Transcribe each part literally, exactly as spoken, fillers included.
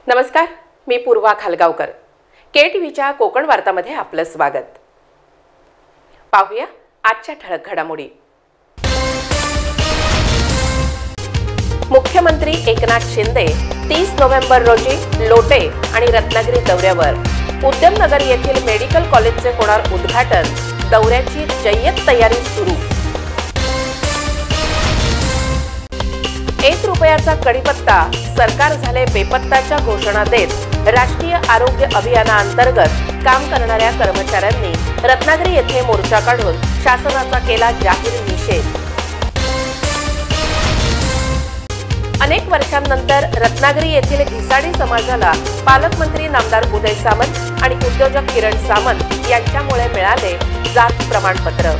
नमस्कार, मी पूर्वा खालगावकर. केटीव्हीच्या कोकण वार्तामध्ये आपलं स्वागत. पाहूया आजच्या ठळक घडामोडी. मुख्यमंत्री एकनाथ शिंदे तीस नोव्हेंबर रोजी लोटे आणि रत्नागिरी दौऱ्यावर. उद्यमनगर येथील मेडिकल कॉलेजचे होणार उद्घाटन. दौऱ्याची जय्यत तयारी सुरू. एक रुपयाचा कडीपत्ता सरकार झाले बेपत्ताच्या घोषणा देत राष्ट्रीय आरोग्य अभियानाअंतर्गत काम करणाऱ्या कर्मचाऱ्यांनी रत्नागिरी येथे मोर्चा काढून शासनाचा केला जाहीर निषेध. अनेक वर्षांनंतर रत्नागिरी येथील घिसाडी समाजाला पालकमंत्री नामदार उदय सामंत आणि उद्योजक किरण सामंत यांच्यामुळे मिळाले जात प्रमाणपत्र.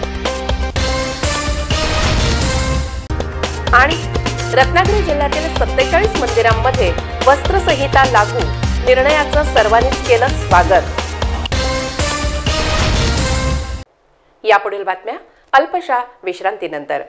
आणि रत्नागिरी जिल्ह्यातील सत्तेचाळीस मंदिरांमध्ये वस्त्रसंहिता लागू. निर्णयाचं सर्वांनीच केलं स्वागत. यापुढील बातम्या अल्पशा विश्रांतीनंतर.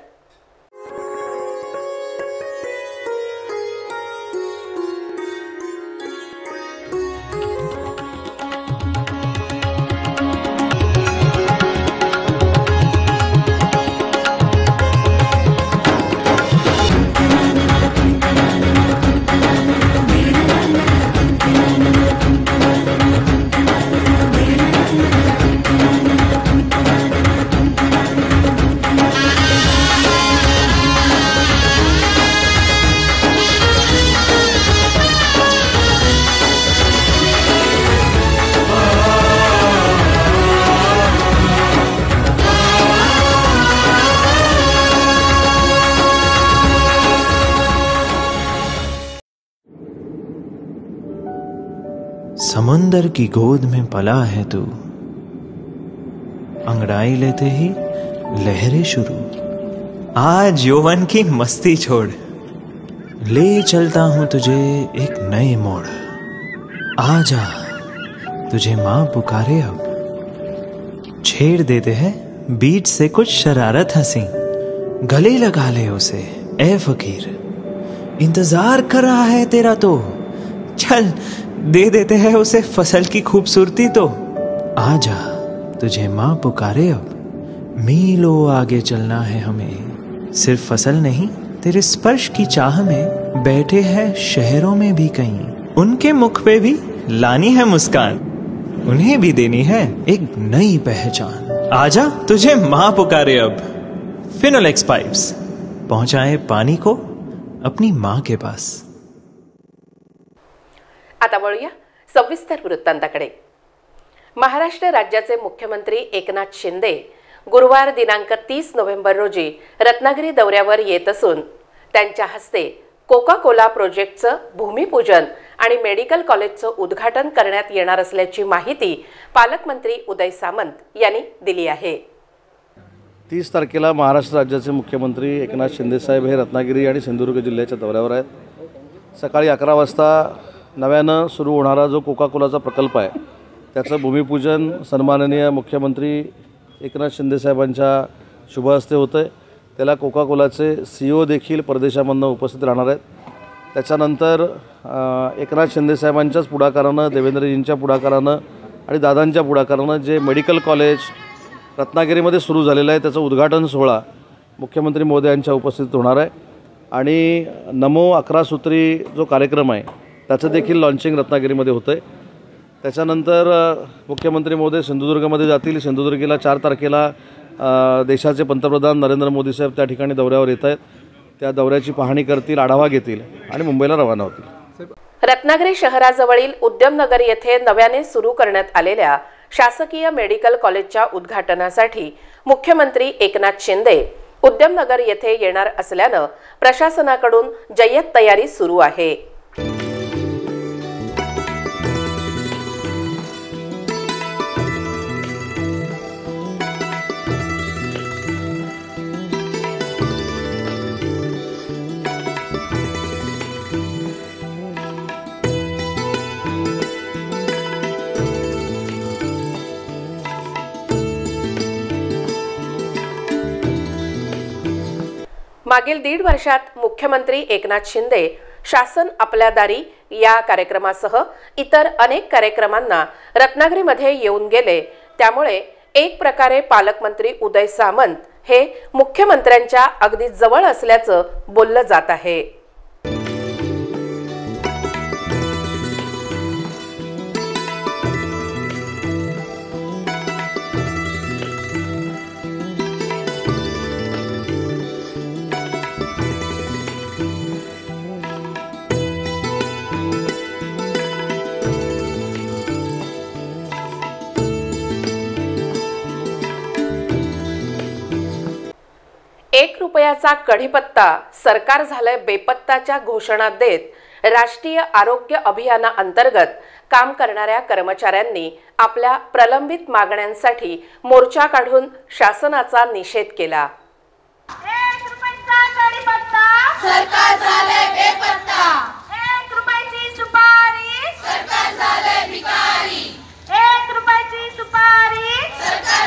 समुंदर की गोद में पला है तू, अंगड़ाई लेते ही लहरें शुरू. आज यौवन की मस्ती छोड़, ले चलता हूं तुझे एक नए मोड़. आजा तुझे मां पुकारे अब, छेड़ देते हैं बीच से कुछ शरारत हंसी. गले लगा ले उसे ए फकीर, इंतजार कर रहा है तेरा तो. चल दे देते हैं उसे फसल की खूबसूरती तो. आजा तुझे मां पुकारे अब, मीलों आगे चलना है हमें. सिर्फ फसल नहीं तेरे स्पर्श की चाह में बैठे हैं शहरों में भी कहीं. उनके मुख पे भी लानी है मुस्कान, उन्हें भी देनी है एक नई पहचान. आजा तुझे मां पुकारे अब. फिनोलेक्स पाइप्स पहुंचाए पानी को अपनी मां के पास. आता वळूया सविस्तर वृत्तांताकडे. महाराष्ट्र राज्याचे मुख्यमंत्री एकनाथ शिंदे गुरुवार दिनांक तीस नोव्हेंबर रोजी रत्नागिरी दौऱ्यावर येत असून त्यांच्या हस्ते कोका कोला प्रोजेक्टचं भूमिपूजन आणि मेडिकल कॉलेजचं उद्घाटन करण्यात येणार असल्याची माहिती पालकमंत्री उदय सामंत यांनी दिली आहे. तीस तारखेला महाराष्ट्र राज्याचे मुख्यमंत्री एकनाथ शिंदेसाहेब हे रत्नागिरी आणि सिंधुदुर्ग जिल्ह्याच्या दौऱ्यावर आहेत. सकाळी अकरा वाजता नव्यानं सुरू होणारा जो कोका कोलाचा प्रकल्प आहे त्याचं भूमिपूजन सन्माननीय मुख्यमंत्री एकनाथ शिंदेसाहेबांच्या शुभहस्ते होतं आहे. त्याला कोका कोलाचे सी ओ देखील परदेशामधून उपस्थित राहणार आहेत. त्याच्यानंतर एकनाथ शिंदेसाहेबांच्याच पुढाकारानं, देवेंद्रजींच्या पुढाकारानं आणि दादांच्या पुढाकारानं जे मेडिकल कॉलेज रत्नागिरीमध्ये सुरू झालेलं आहे त्याचं उद्घाटन सोहळा मुख्यमंत्री महोदयांच्या उपस्थितीत होणार आहे. आणि नमो अकरा सूत्री जो कार्यक्रम आहे त्याचं देखील लॉन्चिंग रत्नागिरीमध्ये होतं आहे. त्याच्यानंतर मुख्यमंत्री महोदय सिंधुदुर्गमध्ये जातील. सिंधुदुर्गला चार तारखेला देशाचे पंतप्रधान नरेंद्र मोदी साहेब त्या ठिकाणी दौऱ्यावर येत आहेत. त्या दौऱ्याची पाहणी करतील, आढावा घेतील आणि मुंबईला रवाना होतील. रत्नागिरी शहराजवळील उद्यमनगर येथे नव्याने सुरू करण्यात आलेल्या शासकीय मेडिकल कॉलेजच्या उद्घाटनासाठी मुख्यमंत्री एकनाथ शिंदे उद्यमनगर येथे येणार असल्यानं प्रशासनाकडून जय्यत तयारी सुरू आहे. मागील दीड वर्षात मुख्यमंत्री एकनाथ शिंदे शासन आपल्या दारी या कार्यक्रमासह इतर अनेक कार्यक्रमांना रत्नागिरीमध्ये येऊन गेले। त्यामुळे एक प्रकारे पालकमंत्री उदय सामंत हे मुख्यमंत्र्यांच्या अगदी जवळ असल्याचं बोललं जात आहे। एक रुपयाचा कढीपत्ता सरकार झालंय बेपत्ताच्या घोषणा देत राष्ट्रीय आरोग्य अभियानाअंतर्गत काम करणाऱ्या कर्मचाऱ्यांनी आपल्या प्रलंबित मागण्यांसाठी मोर्चा काढून शासनाचा निषेध केला। एक रुपयाचा कढीपत्ता सरकार झालंय बेपत्ता, एक रुपयाची सुपारी सरकार झालंय भिकारी, एक रुपयाची सुपारी सरकार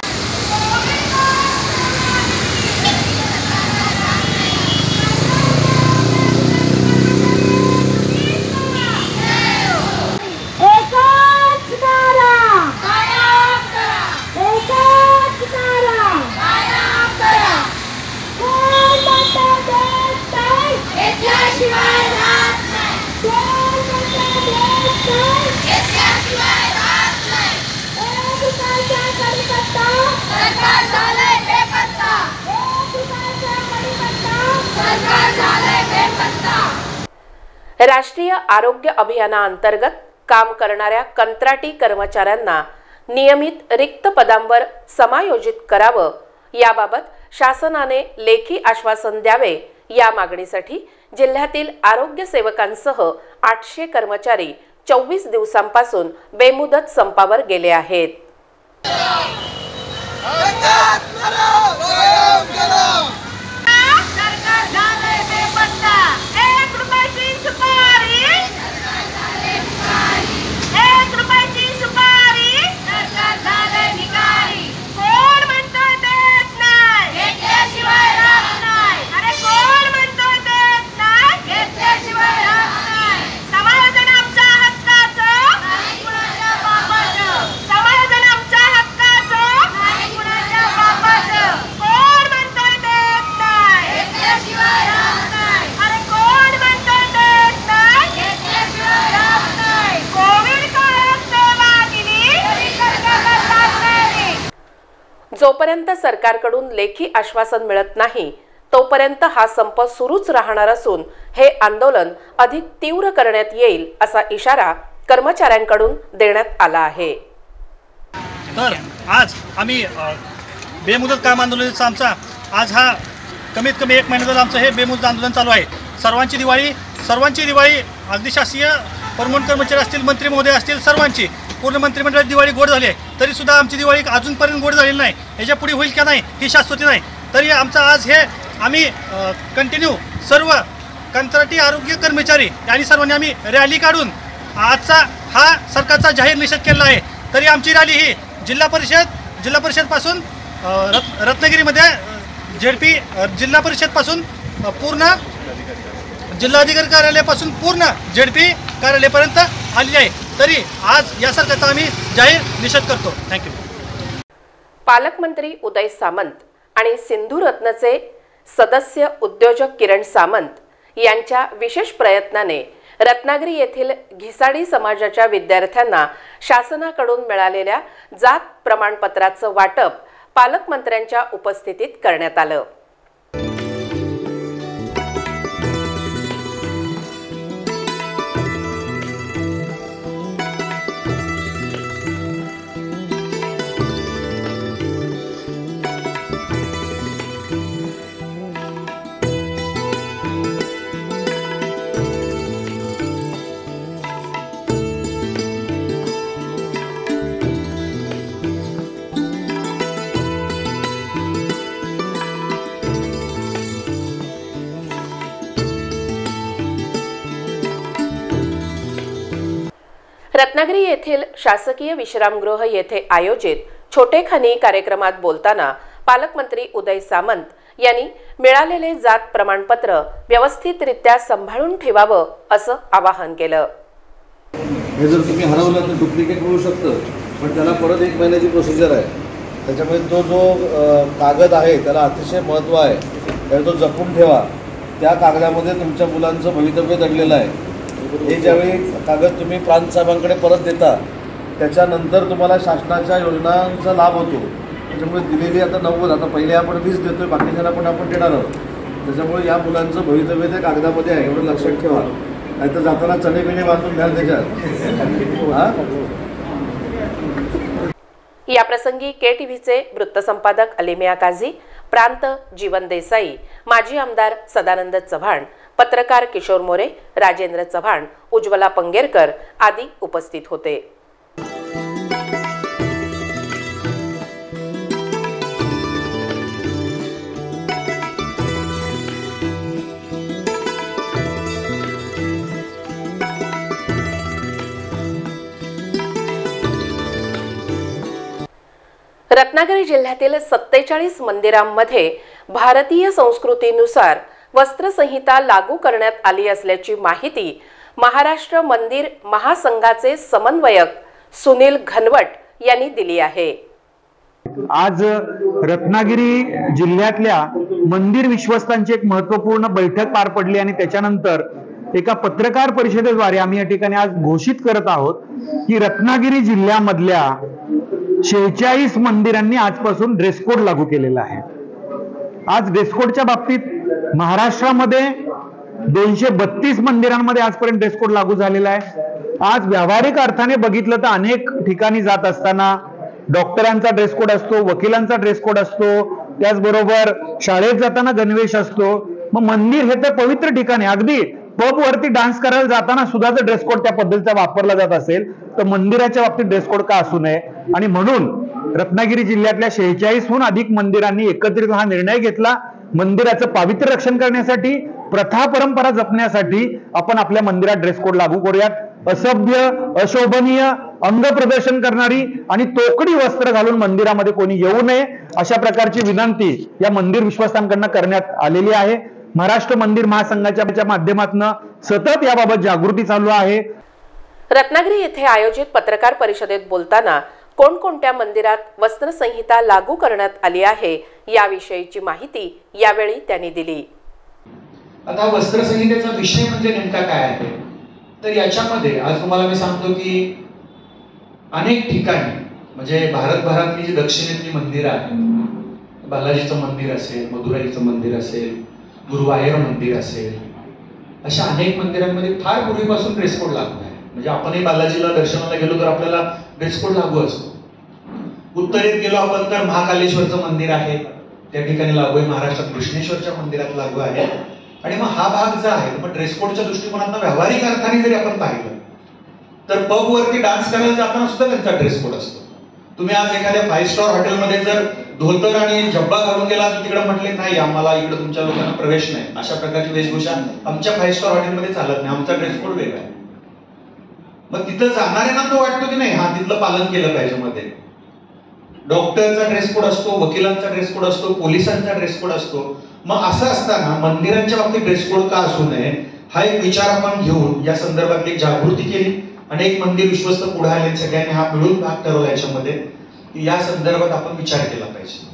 राष्ट्रीय आरोग्य अभियानाअंतर्गत काम करणाऱ्या कंत्राटी कर्मचाऱ्यांना नियमित रिक्त पदांवर समायोजित करावं याबाबत शासनाने लेखी आश्वासन द्यावे या मागणीसाठी जिल्ह्यातील आरोग्य सेवकांसह आठशे कर्मचारी चोवीस दिवसांपासून बेमुदत संपावर गेले आहेत। जोपर्यंत सरकारकडून लेखी आश्वासन मिळत नाही तोपर्यंत हा संप सुरूच राहणार असून हे आंदोलन अधिक तीव्र करण्यात येईल असा इशारा कर्मचाऱ्यांकडून देण्यात आला आहे। तर आज आम्ही बेमुदत काम आंदोलनाचा आमचा आज हा कमीत कमी एक महिन्याचं आमचं हे बेमुदत आंदोलन चालू आहे। सर्वांची दिवाळी सर्वांची दिवाळी अगदी शासकीय परमनंट कर्मचारी असतील, मंत्री महोदय असतील, सर्वांची पूर्ण मंत्रिमंडळाची दिवाळी गोड झाली आहे। तरी सुद्धा आमची दिवाळी अजूनपर्यंत गोड झालेली नाही। याच्या पुढे होईल का नाही ही शाश्वती नाही। तरी आमचा आज हे आम्ही कंटिन्यू सर्व कंत्राटी आरोग्य कर्मचारी आणि सर्वांनी आम्ही रॅली काढून आजचा हा सरकारचा जाहीर निषेध केला आहे। तरी आमची रॅली ही जिल्हा परिषद जिल्हा परिषदपासून रत् रत्नागिरीमध्ये झेडपी जिल्हा परिषदपासून पूर्ण जिल्हाधिकारी कार्यालयापासून पूर्ण झेडपी कार्यालयापर्यंत आलेली आहे। तरी आज या सरकारचा आम्ही जाहीर निषेध करतो। थँक्यू। पालकमंत्री उदय सामंत आणि सिंधू रत्नचे सदस्य उद्योजक किरण सामंत यांच्या विशेष प्रयत्नाने रत्नागिरी येथील घिसाडी समाजाच्या विद्यार्थ्यांना शासनाकडून मिळालेल्या जात प्रमाणपत्राचं वाटप पालकमंत्र्यांच्या उपस्थितीत करण्यात आलं। रत्नागिरी येथील शासकीय विश्रामगृह येथे आयोजित छोटेखानी कार्यक्रमात बोलताना पालकमंत्री उदय सामंत यांनी मिळालेले जात प्रमाणपत्र व्यवस्थितरित्या सांभाळून ठेवावं असं आवाहन केलं। हे जर तुम्ही हरवलं तर डुप्लिकेट मिळू शकतं, पण त्याला परत एक महिन्याची प्रोसिजर आहे. त्याच्यामुळे तो जो कागद आहे त्याला अतिशय महत्त्व आहे, त्यामुळे तो जपून ठेवा. त्या कागदामध्ये तुमच्या मुलांचं भवितव्य दडलेलं आहे. हे ज्यावेळी कागद तुम्ही प्रांत साहेबांकडे परत देता त्याच्यानंतर तुम्हाला शासनाच्या योजनांचा लाभ होतो. त्याच्यामुळे दिलेली आता नव्वद, आता पहिले आपण वीस देतोय, बाकीच्यांना पण आपण देणार आहोत. त्याच्यामुळे या मुलांचं भवितव्य त्या कागदामध्ये आहे, एवढं लक्षात ठेवा. नाही तर जाताना चणे बिणे बांधून घ्याल त्याच्यात. हां, या प्रसंगी के टीव्हीचे वृत्तसंपादक अलिमिया काझी, प्रांत जीवन देसाई, माजी आमदार सदानंद चव्हाण, पत्रकार किशोर मोरे, राजेंद्र चव्हाण, उज्ज्वला पंगेरकर आदी उपस्थित होते. रत्नागिरी जिल्ह्यातील सत्तेचाळीस मंदिरांमध्ये भारतीय संस्कृतीनुसार वस्त्रसंहिता लागू करण्यात आली असल्याची माहिती महाराष्ट्र मंदिर महासंघाचे समन्वयक सुनील घनवट यांनी दिली आहे. आज रत्नागिरी जिल्ह्यातल्या मंदिर विश्वस्तांची एक महत्त्वपूर्ण बैठक पार पडली आणि त्याच्यानंतर एका पत्रकार परिषदेद्वारे आम्ही या ठिकाणी आज घोषित करत आहोत की रत्नागिरी जिल्ह्यामधल्या शेहेचाळीस मंदिरांनी आजपासून ड्रेस कोड लागू केलेला आहे. आज ड्रेस कोडच्या बाबतीत महाराष्ट्रामध्ये दोनशे बत्तीस मंदिरांमध्ये आजपर्यंत ड्रेस कोड लागू झालेला आहे. आज व्यावहारिक अर्थाने बघितलं तर अनेक ठिकाणी जात असताना डॉक्टरांचा ड्रेस कोड असतो, वकिलांचा ड्रेस कोड असतो, त्याचबरोबर शाळेत जाताना गणवेश असतो. मग मंदिर हे तर पवित्र ठिकाणी, अगदी पब वरती डान्स करायला जाताना सुद्धा जर ड्रेस कोड त्या पद्धतीचा वापरला जात असेल तर मंदिराच्या बाबतीत ड्रेस कोड का असू नये. आणि म्हणून रत्नागिरी जिल्ह्यातल्या शेहेचाळीसहून अधिक मंदिरांनी एकत्रित हा निर्णय घेतला. मंदिराचं पावित्र्य रक्षण करण्यासाठी, प्रथा परंपरा जपण्यासाठी आपण आपल्या मंदिरात ड्रेस कोड लागू करूयात. असभ्य, अशोभनीय, अंग प्रदर्शन करणारी आणि तोकडी वस्त्र घालून मंदिरामध्ये कोणी येऊ नये अशा प्रकारची विनंती या मंदिर विश्वस्तांकडून करण्यात आलेली आहे. महाराष्ट्र मंदिर महासंघाच्या माध्यमातून सतत याबाबत जागृती चालू आहे. रत्नागिरी येथे आयोजित पत्रकार परिषदेत बोलताना कोणकोणत्या मंदिरात वस्त्रसंहिता लागू करण्यात आली आहे याविषयीची माहिती यावेळी त्यांनी दिली. आता वस्त्रसंहितेचा विषय म्हणजे नेमका काय आहे तर याच्यामध्ये आज तुम्हाला मी सांगतो की अनेक ठिकाणी म्हणजे भारतभरातली जी दक्षिणेतली मंदिरं आहेत, बालाजीचं मंदिर असेल, मदुराईचं मंदिर असेल, गुरुवायूर मंदिर असेल, अशा अनेक मंदिरांमध्ये फार पूर्वीपासून ड्रेस कोड लागू आहे. म्हणजे आपणही बालाजीला दर्शनाला गेलो तर आपल्याला ड्रेस कोड लागू असतो. उत्तरेत गेलो आपण तर महाकालेश्वरचं मंदिर आहे, त्या ठिकाणी लागू आहे. महाराष्ट्रात कृष्णेश्वरच्या मंदिरात लागू आहे. आणि मग हा भाग जो आहे मग ड्रेस कोडच्या दृष्टिकोनातून व्यावहारिक अर्थाने जरी आपण पाहिलं तर पब वरती डान्स करायला जाताना सुद्धा त्यांचा ड्रेस कोड असतो. तुम्ही आज एखाद्या फाईव्ह स्टार हॉटेलमध्ये जर धोतर आणि झब्बा घालून गेला तर तिकडे म्हटले नाही आम्हाला इकडे तुमच्या लोकांना प्रवेश नाही, अशा प्रकारची वेशभूषा आमच्या फाईव्ह स्टार हॉटेलमध्ये चालत नाही, आमचा ड्रेस कोड वेगळा आहे. मग तिथं जाणाऱ्यांना तो वाटतो की नाही हा तिथलं पालन केलं पाहिजे. मध्ये डॉक्टरचा ड्रेस कोड असतो, वकिलांचा ड्रेस कोड असतो, पोलिसांचा ड्रेस कोड असतो. मग असं असताना मंदिरांच्या बाबतीत ड्रेस कोड का असू नये हा एक विचार आपण घेऊन या संदर्भात एक जागृती केली. अनेक मंदिर विश्वस्त पुढे आले, सगळ्यांनी हा मिळून भाग ठरवला याच्यामध्ये की या संदर्भात आपण विचार केला पाहिजे.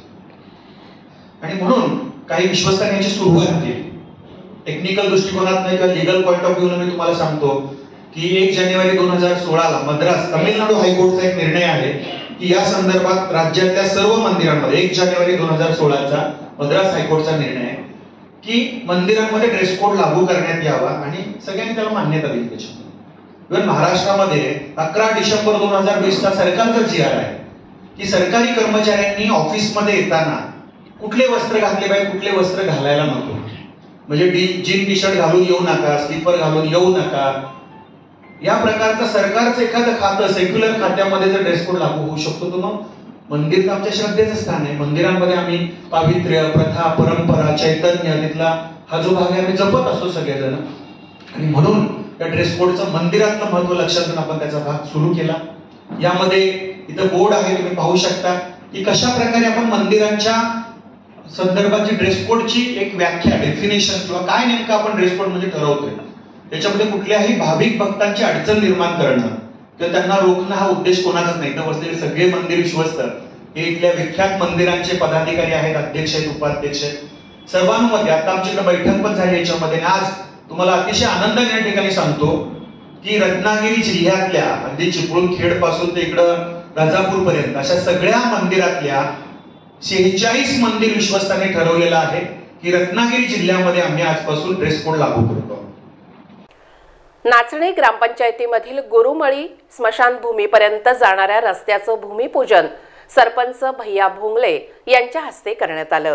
आणि म्हणून काही विश्वस्तांनी याची सुरुवात केली. टेक्निकल दृष्टिकोनात नाही किंवा लिगल पॉईंट ऑफ व्ह्यू मी तुम्हाला सांगतो की एक जानेवारी दोन हजार सोळाला मद्रास तामिळनाडू हायकोर्टचा एक निर्णय आहे की या संदर्भात राज्यातल्या सर्व मंदिरांमध्ये एक जानेवारी दोन हजार सोळाचा मद्रास हायकोर्टचा निर्णय आहे की मंदिरांमध्ये ड्रेस कोड लागू करण्यात यावा आणि सगळ्यांनी त्याला मान्यता दिली. त्याच्यामध्ये इव्हन महाराष्ट्रामध्ये अकरा डिसेंबर दोन हजार वीस चा सरकारचा जी आर आहे की सरकारी कर्मचाऱ्यांनी ऑफिसमध्ये येताना कुठले वस्त्र घातले पाहिजे, कुठले वस्त्र घालायला नको. म्हणजे जीन टी शर्ट घालून येऊ नका, स्लीपर घालून येऊ नका. या प्रकारचं सरकारचं एखादं खातं सेक्युलर खात्यामध्ये जर ड्रेस कोड लागू होऊ शकतो तर मग मंदिर तर आमच्या श्रद्धेचं स्थान आहे. मंदिरांमध्ये आम्ही पावित्र्य, प्रथा, परंपरा, चैतन्य तिथला हा जो भाग आहे आम्ही जपत असतो सगळेजण. आणि म्हणून या ड्रेस कोडचं मंदिरातलं महत्व लक्षात घेऊन आपण त्याचा भाग सुरू केला. यामध्ये इथं बोर्ड आहे, तुम्ही पाहू शकता की कशा प्रकारे आपण मंदिरांच्या संदर्भाची ड्रेस कोडची एक व्याख्या, डेफिनेशन किंवा काय नेमकं आपण ड्रेस कोड म्हणजे ठरवतोय. त्याच्यामध्ये कुठल्याही भाविक भक्तांची अडचण निर्माण करणं तर त्यांना रोखणं हा उद्देश कोणाचाच नाही. तर बसलेले सगळे मंदिर विश्वस्त हे इथल्या विख्यात मंदिरांचे पदाधिकारी आहेत, अध्यक्ष आहेत, उपाध्यक्ष आहेत. सर्वांमध्ये आता आमच्याकडे बैठक पण झाली याच्यामध्ये. आज तुम्हाला अतिशय आनंदाने या ठिकाणी सांगतो की रत्नागिरी जिल्ह्यातल्या अगदी चिपळूण खेड पासून ते इकडं राजापूर पर्यंत अशा सगळ्या मंदिरातल्या शेहेचाळीस मंदिर विश्वस्तांनी ठरवलेलं आहे की रत्नागिरी जिल्ह्यामध्ये आम्ही आजपासून ड्रेस कोड लागू करतो. नाचणे ग्रामपंचायतीमधील गुरुमळी स्मशानभूमीपर्यंत जाणाऱ्या रस्त्याचं भूमिपूजन सरपंच भैया भोंगले यांच्या हस्ते करण्यात आलं.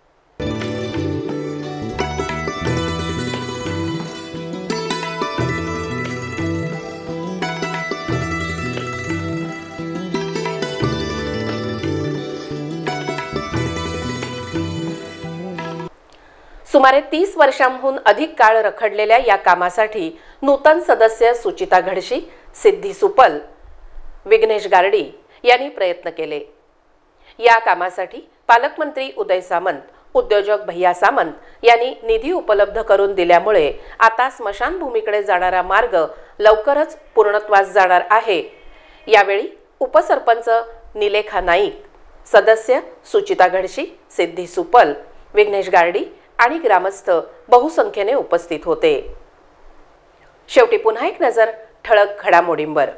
सुमारे तीस वर्षांहून अधिक काळ रखडलेल्या या कामासाठी नूतन सदस्य सुचिता घडशी, सिद्धी सुपल, विघ्नेश गारडी यांनी प्रयत्न केले. या कामासाठी पालकमंत्री उदय सामंत, उद्योजक भैया सामंत यांनी निधी उपलब्ध करून दिल्यामुळे आता स्मशानभूमीकडे जाणारा मार्ग लवकरच पूर्णत्वास जाणार आहे. यावेळी उपसरपंच निलेखा नाईक, सदस्य सुचिता घडशी, सिद्धी सुपल, विघ्नेश गारडी आणि ग्रामस्थ बहुसंख्येने उपस्थित होते. शेवटी पुन्हा एक नजर ठळक घडामोडींवर.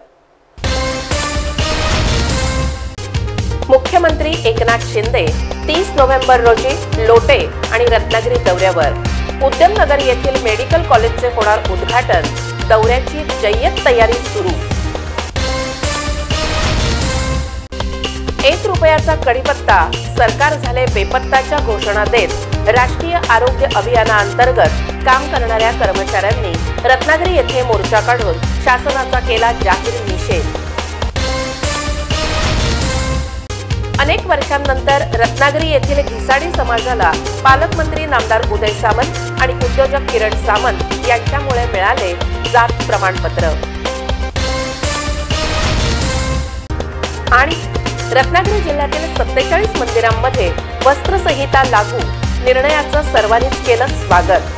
मुख्यमंत्री एकनाथ शिंदे तीस नोव्हेंबर रोजी लोटे आणि रत्नागिरी दौऱ्यावर. उद्यमनगर येथील मेडिकल कॉलेजचे होणार उद्घाटन. दौऱ्याची जय्यत तयारी सुरू. एक रुपयाचा कडीपत्ता, सरकार झाले बेपत्ताच्या घोषणा देत राष्ट्रीय आरोग्य अभियानाअंतर्गत काम करणाऱ्या कर्मचाऱ्यांनी रत्नागिरी येथे मोर्चा काढून शासनाचा केला जाहीर निषेध. अनेक वर्षांनंतर रत्नागिरी येथील घिसाडी समाजाला पालकमंत्री नामदार उदय सामंत आणि उद्योजक किरण सामंत यांच्यामुळे मिळाले जात प्रमाणपत्र. आणि रत्नागिरी जिल्ह्यातील सत्तेचाळीस मंदिरांमध्ये वस्त्रसंहिता लागू, निर्णयाचं सर्वांनीच केलं स्वागत.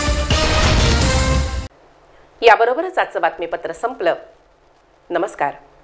याबरोबरच आजचं बातमीपत्र संपलं. नमस्कार.